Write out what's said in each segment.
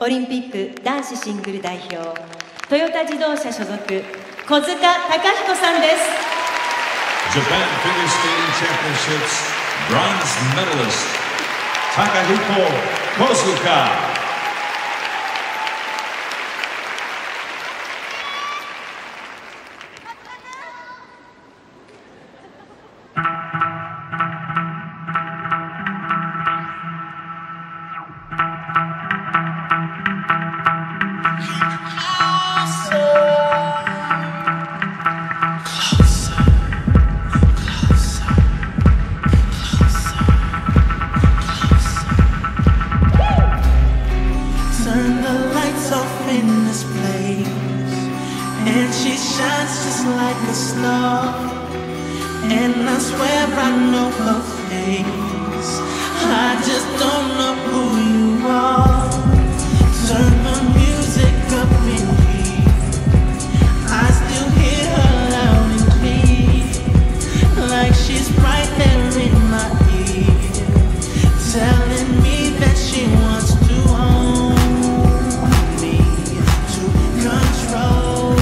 オリンピック男子シングル代表、トヨタ自動車所属、小塚貴彦さんです。 Japan Figure Skating Championships bronze medalist Takahiko Kozuka. And she shines just like a star, and I swear I know her face. I just don't know who you are. Turn the music up in here, I still hear her loud and clear, like she's right there in my ear, telling me that she wants to own me, to control.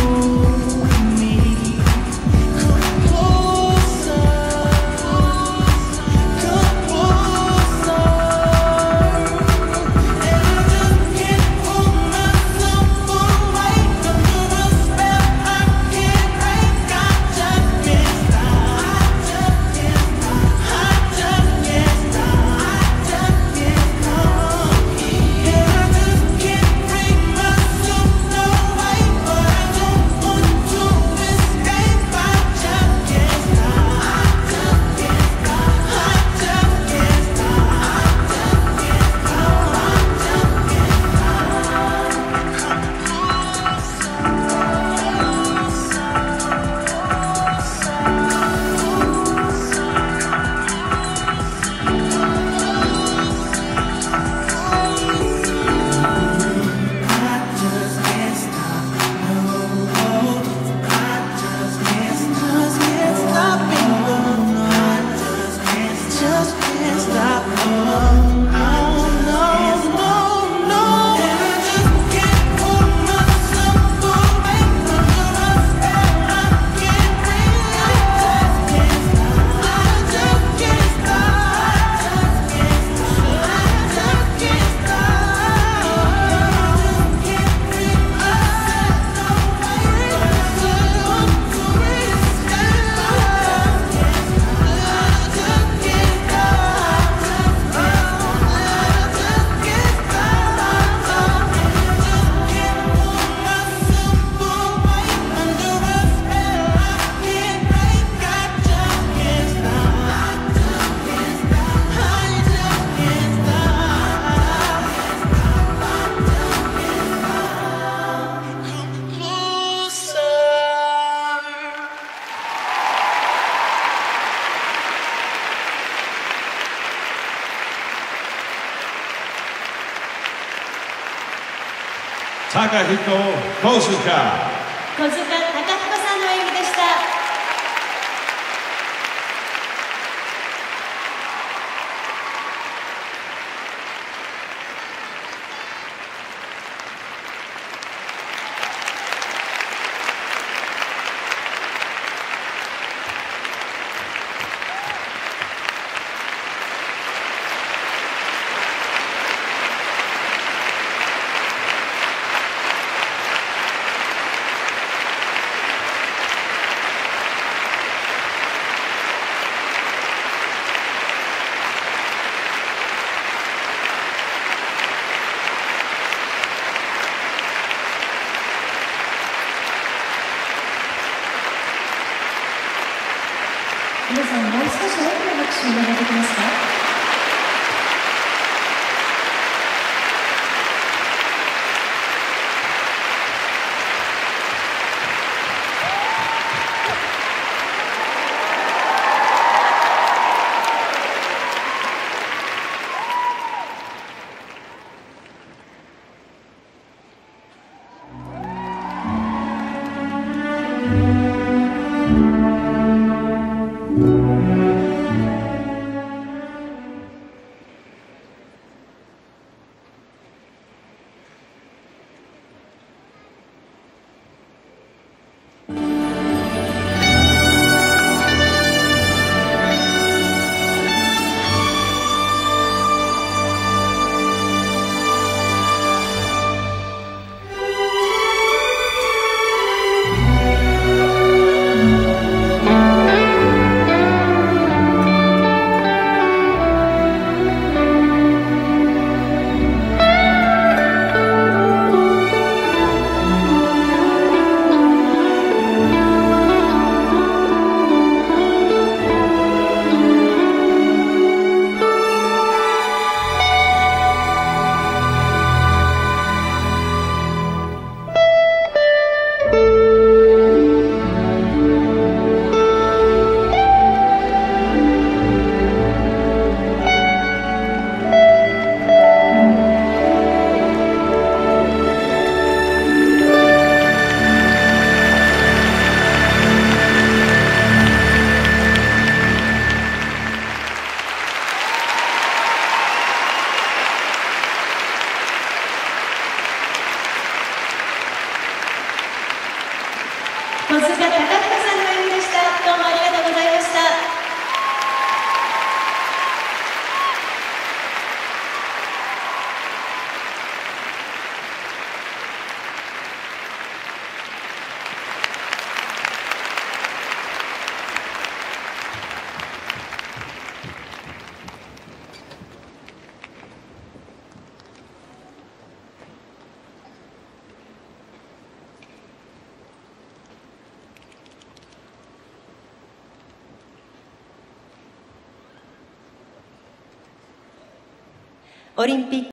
Takahiko Kozuka. 小塚貴彦さんの演技でした。皆さん、もう少し大きな拍手をお願いできますか。 小塚貴彦さんの演技でした。どうもありがとうございました。オリンピック